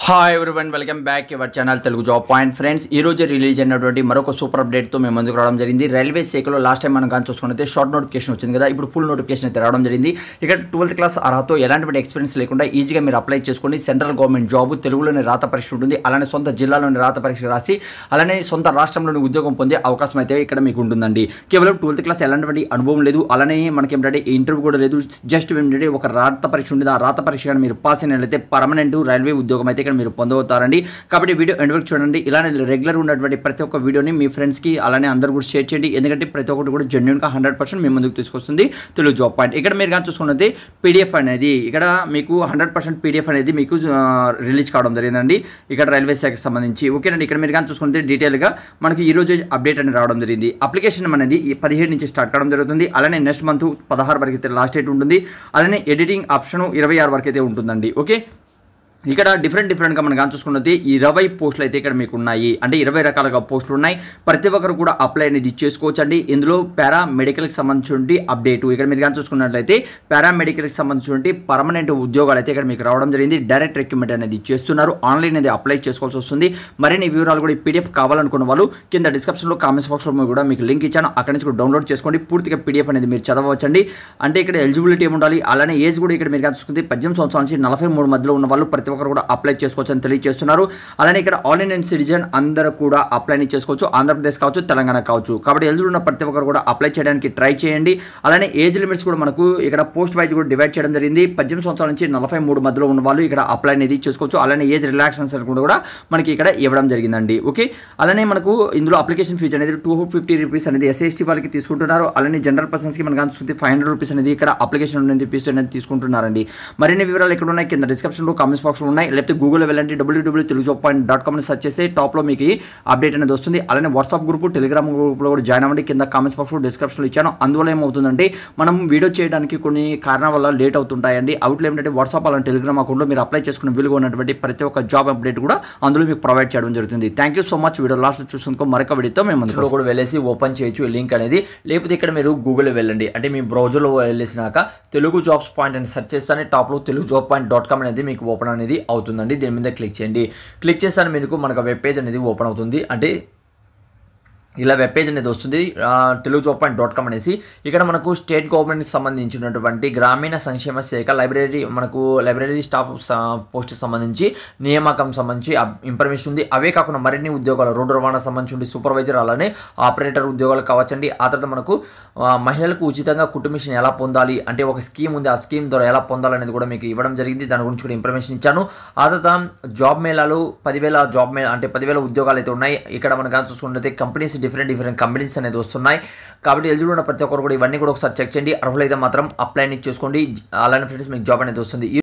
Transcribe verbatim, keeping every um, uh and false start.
Hi everyone, welcome back your channel Telugu job point. Friends, ఈ రోజు release అయినటువంటి మరొక సూపర్ అప్డేట్తో మేము ముందుకు రావడం జరిగింది. రైల్వే శాఖలో లాస్ట్ టైం మనం కానీ చూసుకుంటే షార్ట్ నోటిఫికేషన్ వచ్చింది కదా, ఇప్పుడు ఫుల్ నోటిఫికేషన్ అయితే రావడం జరిగింది. ఇక్కడ ట్వెల్త్ క్లాస్ అర్హతతో ఎలాంటి ఎక్స్పీరియన్స్ లేకుండా ఈజీగా మీరు అప్లై చేసుకొని సెంట్రల్ గవర్నమెంట్ జాబ్ తెలుగులోని రాత పరీక్ష ఉంటుంది. అలానే సొంత జిల్లాలోని రాత పరీక్ష రాసి అలానే సొంత రాష్ట్రంలోని ఉద్యోగం పొందే అవకాశం అయితే ఇక్కడ మీకు ఉంటుందండి. కేవలం ట్వెల్త్ క్లాస్ ఎలాంటి అనుభవం లేదు, అలానే మనకి ఏంటంటే ఇంటర్వ్యూ కూడా లేదు. జస్ట్ ఏంటంటే ఒక రాత పరీక్ష ఉంటుంది. ఆ రాత పరీక్ష కానీ మీరు పాస్ అయినట్లయితే పర్మనెంట్ రైల్వే ఉద్యోగం అయితే ఇక్కడ మీరు పొందవుతారండి. కాబట్టి వీడియో ఎండ్ వరకు చూడండి. ఇలానే రెగ్యులర్ ఉన్నటువంటి ప్రతి ఒక్క వీడియోని మీ ఫ్రెండ్స్కి అలానే అందరూ కూడా షేర్ చేయండి. ఎందుకంటే ప్రతి ఒక్కటి కూడా జెన్యున్గా హండ్రెడ్ పర్సెంట్ మీ ముందుకు తీసుకొస్తుంది తెలుగు జాబ్ పాయింట్. ఇక్కడ మీరు కానీ చూసుకున్నది పీడిఎఫ్ అనేది ఇక్కడ మీకు హండ్రెడ్ పర్సెంట్ పీడిఎఫ్ అనేది మీకు రిలీజ్ కావడం జరిగిందండి ఇక్కడ రైల్వే శాఖకి సంబంధించి. ఓకేనండి, ఇక్కడ మీరు కానీ చూసుకుంటే డీటెయిల్గా మనకి ఈ రోజు అప్డేట్ అనేది రావడం జరిగింది. అప్లికేషన్ అనేది పదిహేడు నుంచి స్టార్ట్ కావడం జరుగుతుంది. అలానే నెక్స్ట్ మంత్ పదహారు వరకు అయితే లాస్ట్ డేట్ ఉంటుంది. అలానే ఎడిటింగ్ ఆప్షన్ ఇరవై ఆరు వరకు అయితే ఉంటుందండి. ఓకే, ఇక్కడ డిఫరెంట్ డిఫరెంట్గా మనం కానీ చూసుకున్నది ఇరవై పోస్టులు అయితే ఇక్కడ మీకు ఉన్నాయి. అంటే ఇరవై రకాలుగా పోస్టులు ఉన్నాయి. ప్రతి ఒక్కరు కూడా అప్లై అనేది చేసుకోవచ్చు అండి. ఇందులో పారా మెడికల్కి సంబంధించి అప్డేట్ ఇక్కడ మీరు కానీ చూసుకున్నట్లయితే పారా మెడికల్కి సంబంధించి పర్మనెంట్ ఉద్యోగాలు అయితే ఇక్కడ మీకు రావడం జరిగింది. డైరెక్ట్ రిక్రూట్మెంట్ అనేది చేస్తున్నారు. ఆన్లైన్ అనేది అప్లై చేసుకోవాల్సి వస్తుంది. మరిన్ని వివరాలు కూడా ఈ పీడిఎఫ్ కావాలనుకున్న వాళ్ళు కింద డిస్క్రిప్షన్లో కామెంట్స్ బాక్స్లో కూడా మీకు లింక్ ఇచ్చాను. అక్కడి నుంచి కూడా డౌన్లోడ్ చేసుకోండి. పూర్తిగా పీడిఎఫ్ అనేది మీరు చదవచ్చండి. అంటే ఇక్కడ ఎలిజిబిలిటీ ఏమి ఉండాలి, అలానే ఏజ్ కూడా ఇక్కడ మీరు కానీ చూసుకుంటే పద్దెనిమిది సంవత్సరాల నుంచి నలభై మూడు మధ్యలో ఉన్న వాళ్ళు ప్రతి ఒక్కరు కూడా అప్లై చేసుకోవచ్చు అని తెలియజేస్తున్నారు. అలానే ఇక్కడ ఆల్ ఇండియన్ సిటిజన్ అందరూ కూడా అప్లై చేసుకోవచ్చు. ఆంధ్రప్రదేశ్ కావచ్చు, తెలంగాణ కావచ్చు. కాబట్టి ఎలిజిబుల్ ఉన్న ప్రతి ఒక్కరు కూడా అప్లై చేయడానికి ట్రై చేయండి. అలానే ఏజ్ లిమిట్స్ కూడా మనకు ఇక్కడ పోస్ట్ వైజ్ కూడా డివైడ్ చేయడం జరిగింది. పద్దెనిమిది సంవత్సరాల నుంచి నలభై మూడు మధ్యలో ఉన్న వాళ్ళు ఇక్కడ అప్లై అనేది చేసుకోవచ్చు. అలానే ఏజ్ రిలాక్సేషన్ కూడా మనకి ఇక్కడ ఇవ్వడం జరిగిందండి. ఓకే, అలానే మనకు ఇందులో అప్లికేషన్ ఫీజు అనేది టూ ఫిఫ్టీ రూపీస్ అనేది ఎస్సీ ఎస్టీ వాళ్ళకి తీసుకుంటున్నారు. అలానే జనరల్ పర్సన్స్కి మనకు అనుకుంటే ఫైవ్ హండ్రెడ్ రూపీస్ అనేది ఇక్కడ అప్లికేషన్ అనేది ఫీజు అనేది తీసుకుంటున్నారండి. మరిన్ని వివరాలు ఎక్కడ ఉన్నాయి కింద డిస్క్రిప్షన్లో కామెంట్స్ బాక్స్లో ఉన్నాయి. లేకపోతే గూగుల్లో వెళ్ళండి, W W Telugu job point dot com search చేస్తే టాప్లో మీకు అప్డేట్ అనేది వస్తుంది. అలానే వాట్సాప్ గ్రూప్, టెలిగ్రామ్ గ్రూప్లో కూడా జాయిన్ అవ్వండి. కింద కామెంట్స్ బాక్స్లో డిస్క్రిప్షన్లో ఇచ్చాను. అందువల్ల ఏమవుతుందంటే మనం వీడియో చేయడానికి కొన్ని కారణాల వల్ల లేట్ అవుతుంటాయండి. అవుట్లో ఏంటంటే వాట్సాప్ అలాంటి టెలిగ్రామ్ అకౌంట్లో మీరు అప్లై చేసుకున్న వీలుగా ఉన్నటువంటి ప్రతి ఒక్క జాబ్ అప్డేట్ కూడా అందులో మీకు ప్రొవైడ్ చేయడం జరుగుతుంది. Thank you so much. Video last చూసుకుని మరొక వీడియోతో మేము అందులో కూడా వెళ్ళేసి ఓపెన్ చేయొచ్చు లింక్ అనేది. లేకపోతే ఇక్కడ మీరు గూగుల్లో వెళ్ళండి, అంటే మీ బ్రౌజర్లో వెళ్ళేసినాక తెలుగు జాబ్స్ పాయింట్ అని సెర్చ్ చేస్తానే టాప్లో Telugu job point dot com అనేది మీకు ఓపెన్ అనేది అవుతుందండి. దీని మీద క్లిక్ చేయండి. క్లిక్ చేస్తాను మీకు మనకు వెబ్ పేజ్ అనేది ఓపెన్ అవుతుంది. అంటే ఇలా వెబ్ పేజ్ అనేది వస్తుంది Telugu job point dot com అనేసి. ఇక్కడ మనకు స్టేట్ గవర్నమెంట్కి సంబంధించినటువంటి గ్రామీణ సంక్షేమ శాఖ లైబ్రరీ మనకు లైబ్రరీ స్టాఫ్ పోస్ట్కి సంబంధించి నియామకం సంబంధించి ఇన్ఫర్మేషన్ ఉంది. అవే కాకుండా మరిన్ని ఉద్యోగాలు రోడ్డు రవాణా సంబంధించి సూపర్వైజర్ అలానే ఆపరేటర్ ఉద్యోగాలు కావచ్చండి. ఆ తర్వాత మనకు మహిళలకు ఉచితంగా కుటుంబిషన్ ఎలా పొందాలి అంటే ఒక స్కీమ్ ఉంది, ఆ స్కీమ్ ద్వారా ఎలా పొందాలనేది కూడా మీకు ఇవ్వడం జరిగింది. దాని గురించి కూడా ఇన్ఫర్మేషన్ ఇచ్చాను. ఆ తర్వాత జాబ్ మేళాలు పదివేల జాబ్ మేళ అంటే పదివేల ఉద్యోగాలు అయితే ఉన్నాయి. ఇక్కడ మనకు చూసుకుంటే కంపెనీస్ డిఫరెంట్ డిఫరెంట్ కంపెనీస్ అనేది వస్తున్నాయి. కాబట్టి ఎలిజిబుల్ ఉన్న ప్రతి ఒక్కరు కూడా ఇవన్నీ కూడా ఒకసారి చెక్ చేయండి. అర్హులైతే మాత్రం అప్లై అనేది చేసుకోండి. అలానే ఫ్రెండ్స్ మీకు జాబ్ అనేది వస్తుంది.